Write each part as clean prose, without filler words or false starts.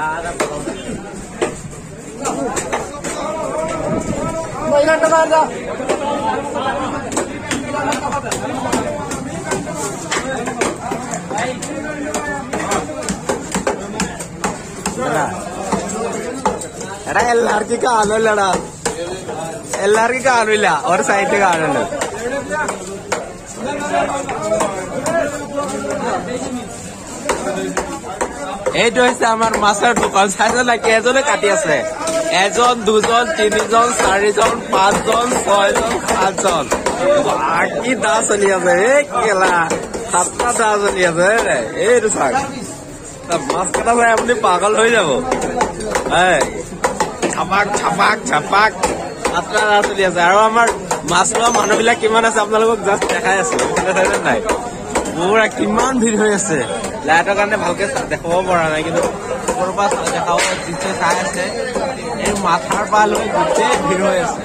എടാ എല്ലാവർക്കും കാണുമല്ലടാ എല്ലാവർക്കും കാണില്ല ഒരു സൈറ്റ് കാണുന്നുണ്ട് এইটো হৈছে আমাৰ মাছৰ দোকান চাইছে না কেইজনে কাটি আছে এজন দুজন তিনিজন চাৰিজন পাঁচজন ছয়জন সাতজন কি দা চলি আছে এই কেলা সাতটা দা চলি আছে এইটো চাওক মাছ কটা চাই আপুনি পাগল হৈ যাব ছাপাক ছাপাক ছাপাক সাতটা দা চলি আছে আৰু আমাৰ মাছ লোৱা মানুহবিলাক কিমান আছে আপোনালোকক জাষ্ট দেখাই আছো নাই পুৰা কিমান ভিৰ হৈ আছে লাইটৰ কাৰণে ভালকে দেখাব পৰা নাই কিন্তু ওপৰৰ পৰা দেখাব যিটো চাই আছে এই মাথাৰ পৰা লৈ গোটেই ভিৰ হৈ আছে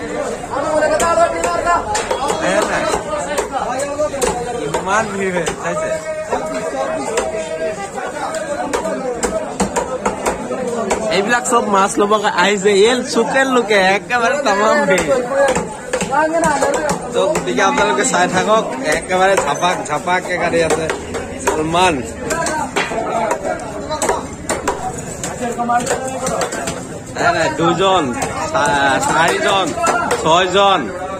ইমান ভিৰ হৈ চাইছে এইবিলাক চব মাছ ল'ব আহিছে এই চুকেন লোকে একেবাৰে তামাম ভিৰ তো গতিকে আপোনালোকে চাই থাকক একেবাৰে ঝাপাক ঝাপাককে কাটি আছে সলমান দুজন চাৰিজন ছয়জন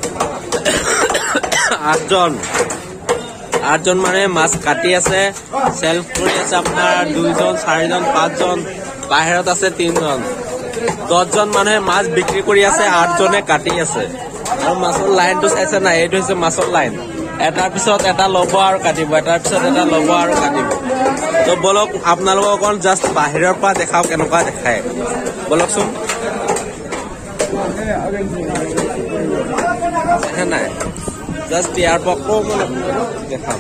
আঠজন মানে মাছ কাটি আছে চেল্ফ কৰি আছে আপোনাৰ দুইজন চাৰিজন পাঁচজন বাহিৰত আছে তিনজন 10জন মানুহে মাছ বিক্ৰী কৰি আছে 8জনে কাটি আছে আৰু মাছৰ লাইনটো চাইছে না এইটো হৈছে মাছৰ লাইন এটাৰ পিছত এটা ল'ব আৰু কাটিব এটাৰ পিছত এটা ল'ব আৰু কাটিব তো বলক আপোনালোকক অকণ জাষ্ট বাহিৰৰ পৰা দেখাও কেনেকুৱা দেখায় বলকচোন নাই জাষ্ট ইয়াৰ পৰা অকণমান দেখাম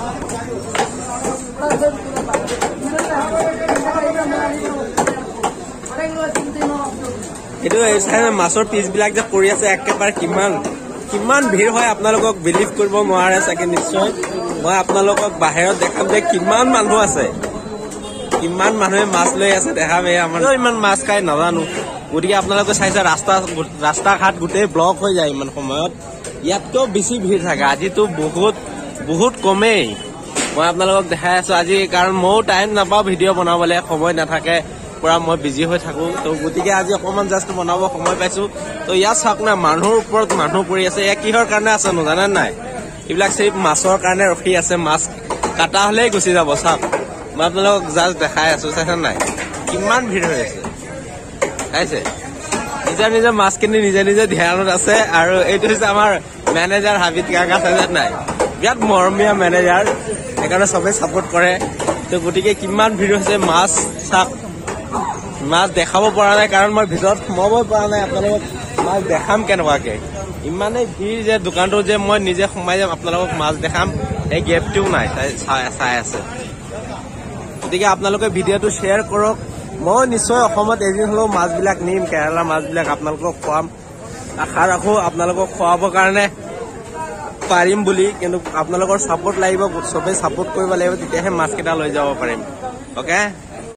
এইটো মাছৰ পিচবিলাক যে পৰি আছে একেবাৰে কিমান ভিৰ হয় আপোনালোকক বিলিভ কৰিব নোৱাৰে চাগে নিশ্চয় মই আপোনালোকক বাহিৰত দেখাম যে কিমান মানুহ আছে কিমান মানুহে মাছ লৈ আছে দেখাম আমাৰ ইমান মাছ খাই নাজানো গতিকে আপোনালোকে চাইছে ৰাস্তা ঘাট গোটেই ব্লক হৈ যায় ইমান সময়ত ইয়াতকৈ বেছি ভিৰ থাকে আজিতো বহুত কমেই মই আপোনালোকক দেখাই আছো আজি কাৰণ ময়ো টাইম নাপাওঁ ভিডিঅ' বনাবলৈ সময় নাথাকে পুৰা মই বিজি হৈ থাকো তো গতিকে আজি অকণমান জাষ্ট বনাব সময় পাইছো তো ইয়াত চাওক না মানুহৰ ওপৰত মানুহ পৰি আছে এয়া কিহৰ কাৰণে আছে জানে নাই এইবিলাক চিপ মাছৰ কাৰণে ৰখি আছে মাছ কাটা হলেই গুচি যাব চাওক মই আপোনালোকক জাষ্ট দেখাই আছো চাইছে নাই কিমান ভিৰ হৈ আছে চাইছে নিজৰ মাছখিনি নিজে ধ্যানত আছে আৰু এইটো হৈছে আমাৰ মেনেজাৰ হাবিত কাকা চাইছে নাই বিৰাট মৰমীয়া মেনেজাৰ সেইকাৰণে চবেই ছাপোৰ্ট কৰে তো গতিকে কিমান ভিৰ হৈছে মাছ চাওক মাছ দেখাব পৰা নাই কাৰণ মই ভিতৰত সোমাব পৰা নাই আপোনালোকক মাছ দেখাম কেনেকুৱাকে ইমানেই ভিৰ যে দোকানটো যে মই নিজে সোমাই যাম আপোনালোকক মাছ দেখাম এই গেপটোও নাই চাই আছে গতিকে আপোনালোকে ভিডিঅ'টো শ্বেয়াৰ কৰক মই নিশ্চয় অসমত এদিন হ'লেও মাছবিলাক নিম কেৰালাৰ মাছবিলাক আপোনালোকক খুৱাম আশা ৰাখোঁ আপোনালোকক খুৱাবৰ কাৰণে পাৰিম বুলি কিন্তু আপোনালোকৰ ছাপোৰ্ট লাগিব চবেই ছাপোৰ্ট কৰিব লাগিব তেতিয়াহে মাছকেইটা লৈ যাব পাৰিম অ'কে